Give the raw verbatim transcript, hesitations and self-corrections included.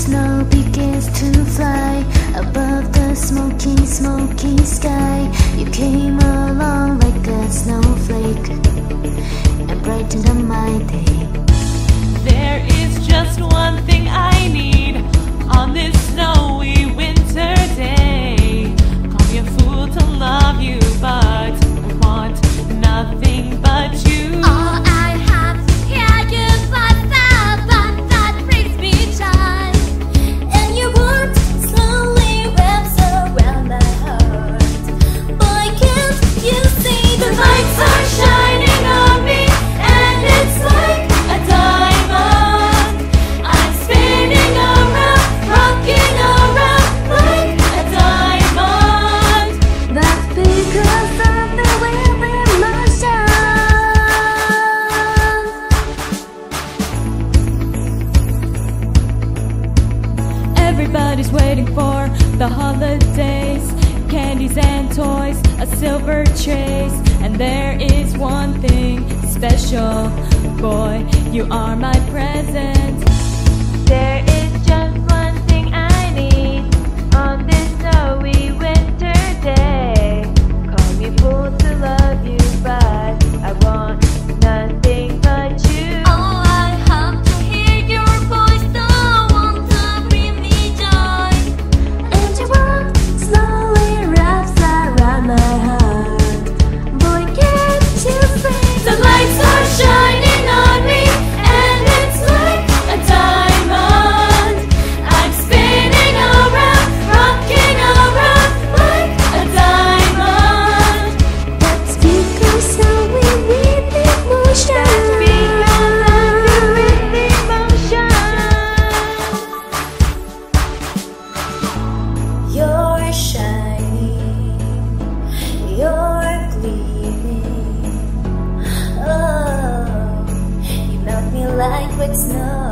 snow begins to fly above the smoky, smoky sky. You came along like a snowflake and brightened up my day. There is just one thing I need on this snowy winter day. Call me a fool to love you, but I want nothing but you. All I have here is myself, but that brings me joy. And your warmth slowly wraps around my heart. Boy, can't you see the lights are shining on me, and it's like a diamond. I'm spinning around, rocking around like a diamond. That's because of the wind emotion. Everybody's waiting for the holidays, candies and toys, a silver trace. And there is one thing special, boy, you are my present. There is just one thing I need on this snowy winter day. Call me a fool to love you, but I want nothing but you. Oh, I have to hear your voice, the one to bring me joy. And your warmth slowly wraps around my heart. Boy, can't you see The lights are shining on me, and it's like a diamond. I'm spinning around, rocking around like a diamond. that's because of we with emotion. You're shining, you're gleaming. Oh, you melt me like wet snow.